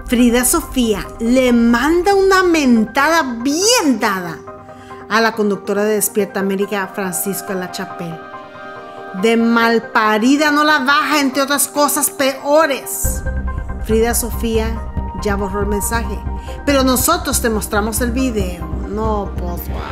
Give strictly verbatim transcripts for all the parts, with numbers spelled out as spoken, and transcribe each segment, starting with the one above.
Frida Sofía le manda una mentada bien dada a la conductora de Despierta América, Francisca La Chapelle. De malparida no la baja, entre otras cosas peores. Frida Sofía ya borró el mensaje, pero nosotros te mostramos el video. No, pues, wow.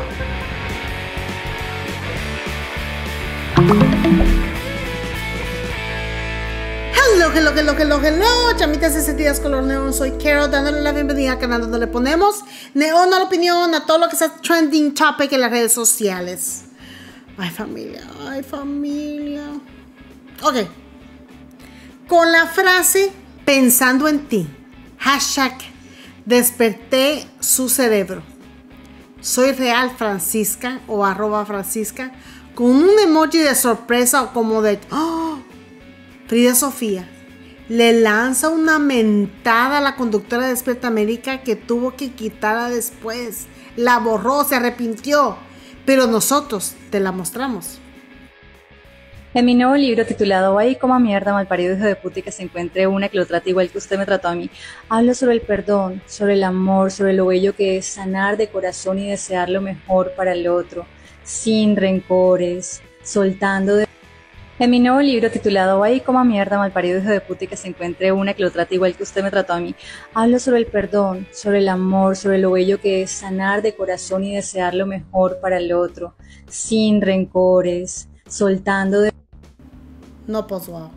Hello, hello, hello, hello, hello, chamitas y sentidas color neón. Soy Carol, dándole la bienvenida al canal donde le ponemos neón a la opinión, a todo lo que sea trending topic en las redes sociales. Ay, familia, ay, familia. Ok. Con la frase pensando en ti, hashtag desperté su cerebro. Soy real Francisca o arroba Francisca, con un emoji de sorpresa o como de... ¡Oh! Frida Sofía le lanza una mentada a la conductora de Despierta América que tuvo que quitarla después. La borró, se arrepintió, pero nosotros te la mostramos. En mi nuevo libro titulado Ay, coma mierda, malparido hijo de puta y que se encuentre una que lo trate igual que usted me trató a mí, hablo sobre el perdón, sobre el amor, sobre lo bello que es sanar de corazón y desear lo mejor para el otro, sin rencores, soltando de... En mi nuevo libro titulado Ay, coma mierda, malparido hijo de puta y que se encuentre una que lo trate igual que usted me trató a mí, hablo sobre el perdón, sobre el amor, sobre lo bello que es sanar de corazón y desear lo mejor para el otro, sin rencores, soltando de... No, pues, wow.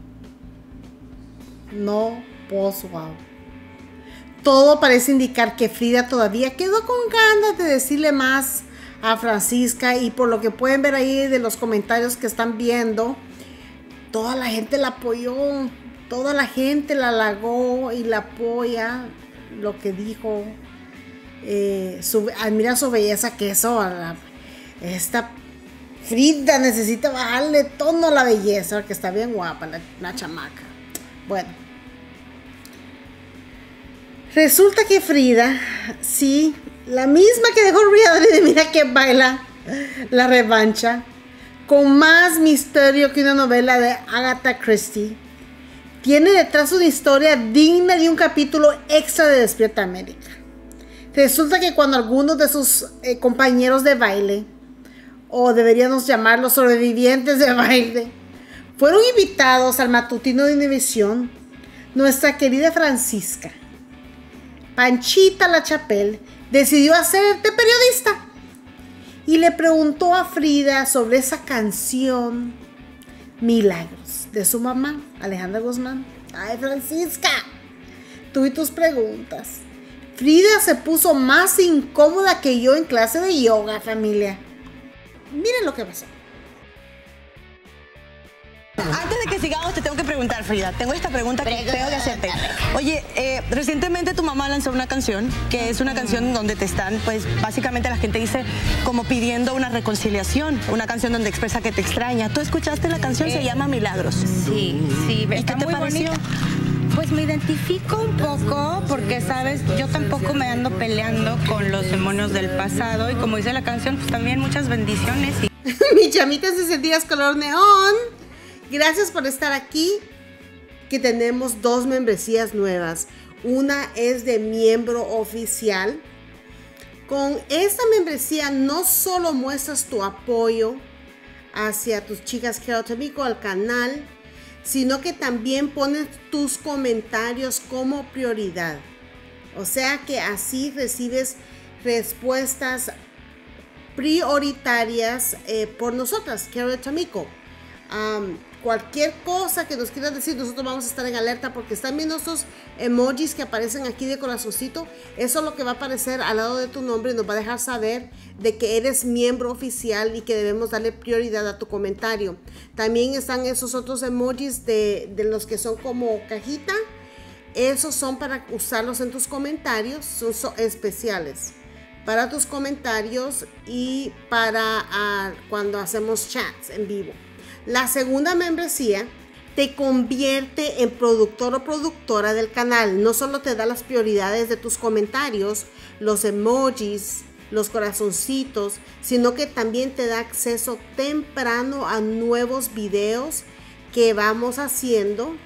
No, pues, wow. Todo parece indicar que Frida todavía quedó con ganas de decirle más a Francisca, y por lo que pueden ver ahí de los comentarios que están viendo, toda la gente la apoyó, toda la gente la halagó y la apoya, lo que dijo, eh, su, admira su belleza, que eso, esta Frida necesita bajarle tono a la belleza, que está bien guapa la, la chamaca. Bueno, resulta que Frida, sí, la misma que dejó Reality de Mira que Baila, la revancha, con más misterio que una novela de Agatha Christie, tiene detrás una historia digna de un capítulo extra de Despierta América. Resulta que cuando algunos de sus eh, compañeros de baile, o deberíamos llamarlos sobrevivientes de baile, fueron invitados al matutino de Univisión, nuestra querida Francisca, Panchita La Chapelle, decidió hacer de periodista y le preguntó a Frida sobre esa canción Milagros de su mamá, Alejandra Guzmán. Ay, Francisca, tú y tus preguntas. Frida se puso más incómoda que yo en clase de yoga, familia. Miren lo que pasó. Antes de que sigamos, te tengo que preguntar, Frida. Tengo esta pregunta que tengo que hacerte. Oye, eh, recientemente tu mamá lanzó una canción, que es una canción donde te están, pues, básicamente la gente dice, como pidiendo una reconciliación. Una canción donde expresa que te extraña. ¿Tú escuchaste la canción? Se llama Milagros. Sí, sí. ¿Y qué te pareció? Bonita. Pues me identifico un poco porque, sabes, yo tampoco me ando peleando con los demonios del pasado y como dice la canción, pues también muchas bendiciones. Y... Mis chamitas y sentidas color neón, gracias por estar aquí, que tenemos dos membresías nuevas. Una es de miembro oficial. Con esta membresía no solo muestras tu apoyo hacia tus chicas Carol Tamico, al canal, sino que también pones tus comentarios como prioridad. O sea que así recibes respuestas prioritarias eh, por nosotras, Carol Tamico. Um, cualquier cosa que nos quieras decir, nosotros vamos a estar en alerta, porque están viendo estos emojis que aparecen aquí de corazoncito. Eso es lo que va a aparecer al lado de tu nombre y nos va a dejar saber de que eres miembro oficial y que debemos darle prioridad a tu comentario. También están esos otros emojis de, de los que son como cajita. Esos son para usarlos en tus comentarios, son so especiales para tus comentarios y para uh, cuando hacemos chats en vivo. La segunda membresía te convierte en productor o productora del canal. No solo te da las prioridades de tus comentarios, los emojis, los corazoncitos, sino que también te da acceso temprano a nuevos videos que vamos haciendo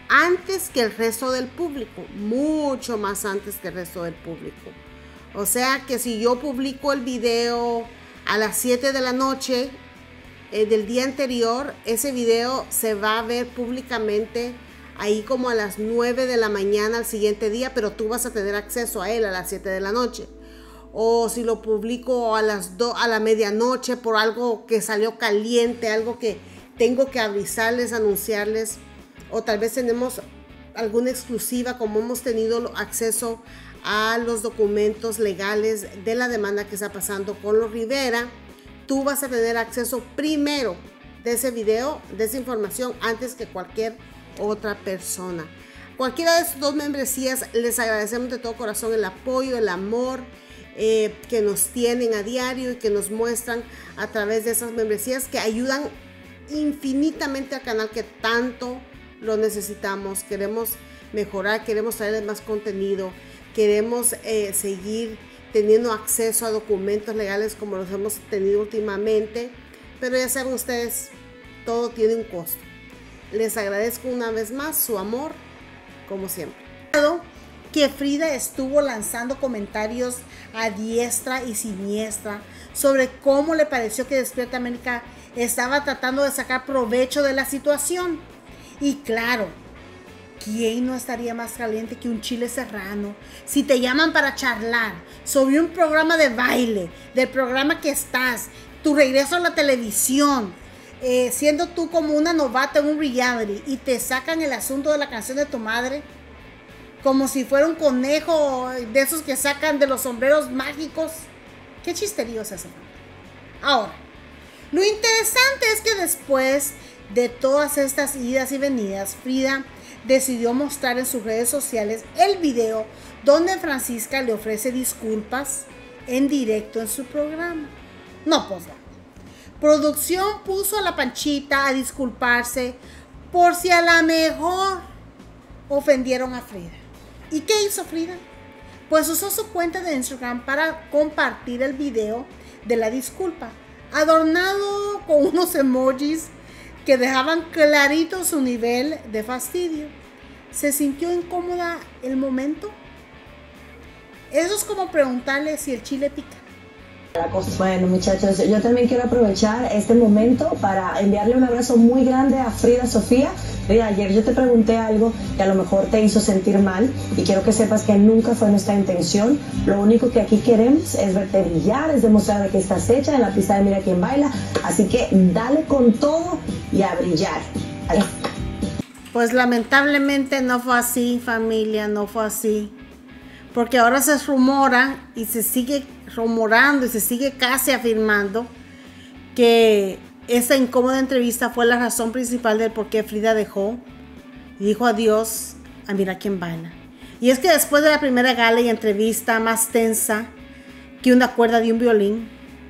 antes que el resto del público, mucho más antes que el resto del público. O sea que si yo publico el video a las siete de la noche eh, del día anterior, ese video se va a ver públicamente ahí como a las nueve de la mañana al siguiente día, pero tú vas a tener acceso a él a las siete de la noche. O si lo publico a las dos, a la medianoche por algo que salió caliente, algo que tengo que avisarles, anunciarles, o tal vez tenemos alguna exclusiva, como hemos tenido acceso a los documentos legales de la demanda que está pasando con los Rivera, tú vas a tener acceso primero de ese video, de esa información, antes que cualquier otra persona. Cualquiera de estas dos membresías, les agradecemos de todo corazón el apoyo, el amor eh, que nos tienen a diario y que nos muestran a través de esas membresías que ayudan infinitamente al canal que tanto lo necesitamos. Queremos mejorar, queremos traerles más contenido, queremos eh, seguir teniendo acceso a documentos legales como los hemos tenido últimamente, pero ya saben ustedes, todo tiene un costo. Les agradezco una vez más su amor, como siempre. Que Frida estuvo lanzando comentarios a diestra y siniestra sobre cómo le pareció que Despierta América estaba tratando de sacar provecho de la situación. Y claro, ¿quién no estaría más caliente que un chile serrano si te llaman para charlar sobre un programa de baile, del programa que estás, tu regreso a la televisión, eh, siendo tú como una novata en un reality, y te sacan el asunto de la canción de tu madre como si fuera un conejo de esos que sacan de los sombreros mágicos? Qué chisterío es ese. Ahora, lo interesante es que después de todas estas idas y venidas, Frida decidió mostrar en sus redes sociales el video donde Francisca le ofrece disculpas en directo en su programa. No, pues no. Producción puso a la Panchita a disculparse por si a lo mejor ofendieron a Frida. ¿Y qué hizo Frida? Pues usó su cuenta de Instagram para compartir el video de la disculpa, adornado con unos emojis que dejaban clarito su nivel de fastidio. ¿Se sintió incómoda el momento? Eso es como preguntarle si el chile pica. Bueno, muchachos, yo también quiero aprovechar este momento para enviarle un abrazo muy grande a Frida Sofía. Frida, ayer yo te pregunté algo que a lo mejor te hizo sentir mal, y quiero que sepas que nunca fue nuestra intención. Lo único que aquí queremos es verte brillar, es demostrar que estás hecha en la pista de Mira Quién Baila. Así que dale con todo y a brillar. Ahí. Pues lamentablemente no fue así, familia, no fue así. Porque ahora se rumora y se sigue rumorando y se sigue casi afirmando que esa incómoda entrevista fue la razón principal del por qué Frida dejó y dijo adiós a Mira Quién Baila. Y es que después de la primera gala y entrevista más tensa que una cuerda de un violín,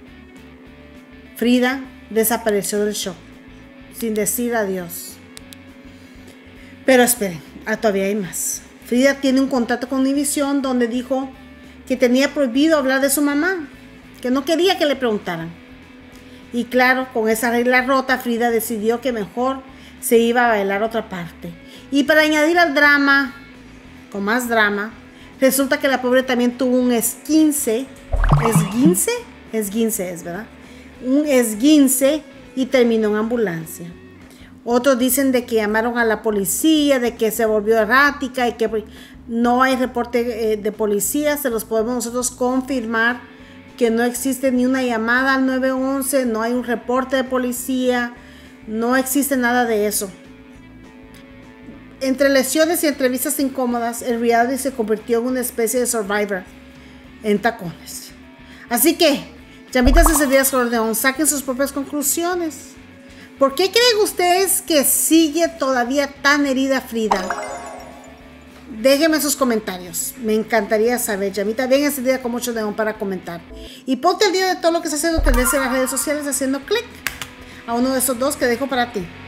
Frida desapareció del show sin decir adiós. Pero esperen, ah, todavía hay más. Frida tiene un contrato con Univision donde dijo que tenía prohibido hablar de su mamá, que no quería que le preguntaran. Y claro, con esa regla rota, Frida decidió que mejor se iba a bailar otra parte. Y para añadir al drama, con más drama, resulta que la pobre también tuvo un esguince. ¿Esguince? Esguince es, ¿verdad? Un esguince y terminó en ambulancia. Otros dicen de que llamaron a la policía, de que se volvió errática y que no hay reporte eh, de policía. Se los podemos nosotros confirmar que no existe ni una llamada al nueve once, no hay un reporte de policía, no existe nada de eso. Entre lesiones y entrevistas incómodas, el reality se convirtió en una especie de Survivor en tacones. Así que, llamitas encendidas color neón, saquen sus propias conclusiones. ¿Por qué creen ustedes que sigue todavía tan herida Frida? Déjenme sus comentarios. Me encantaría saber. Llamita bien encendida con mucho neón para comentar. Y ponte al día de todo lo que está haciendo tendencia en las redes sociales haciendo clic a uno de esos dos que dejo para ti.